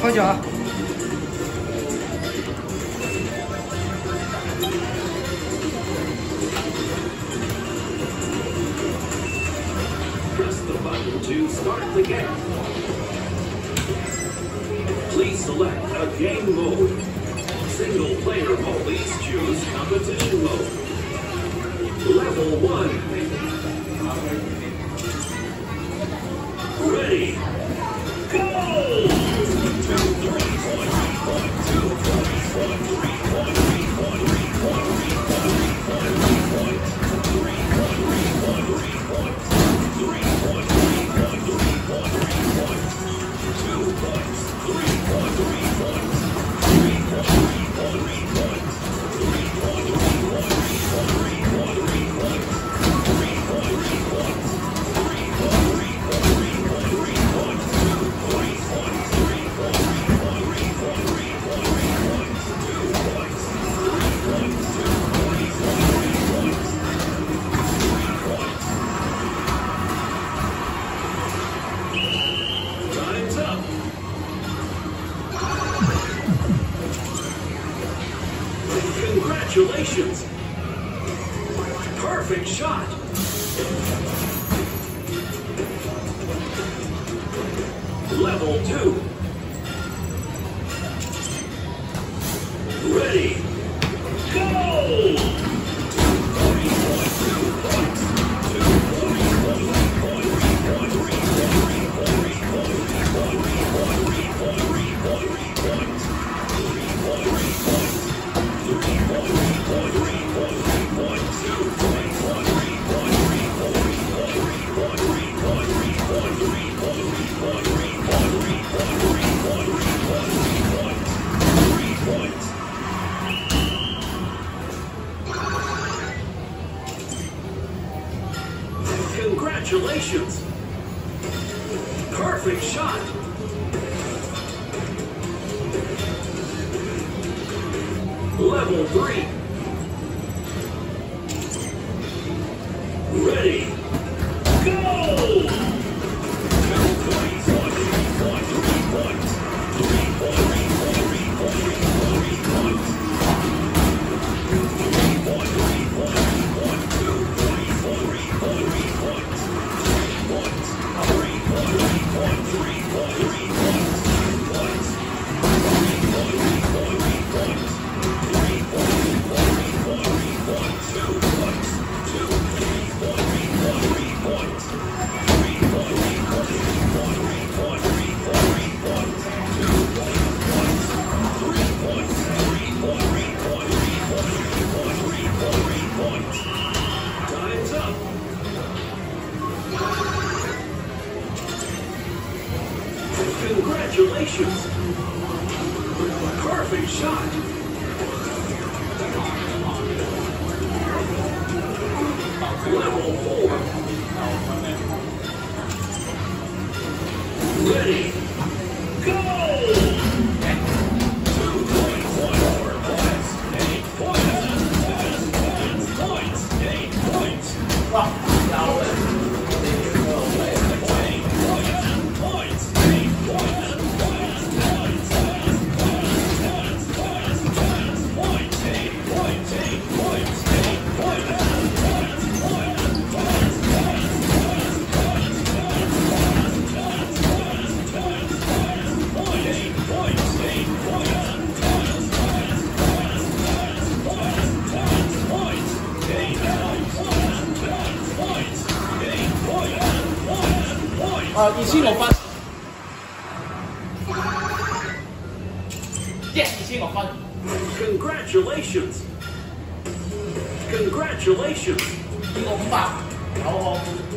開咗啊！ Press the button to start the game. Please select a game mode. Single player mode. Please choose competition mode. Level 1. Ready. Go! 'Congratulations! Perfect shot! Level 2. Ready, go! Congratulations! Perfect shot! Level 3. Ready, go! Congratulations! Perfect shot! Level 4. Ready, go!2600分 ，yes 2600分。Congratulations! Congratulations! 呢個500，9號。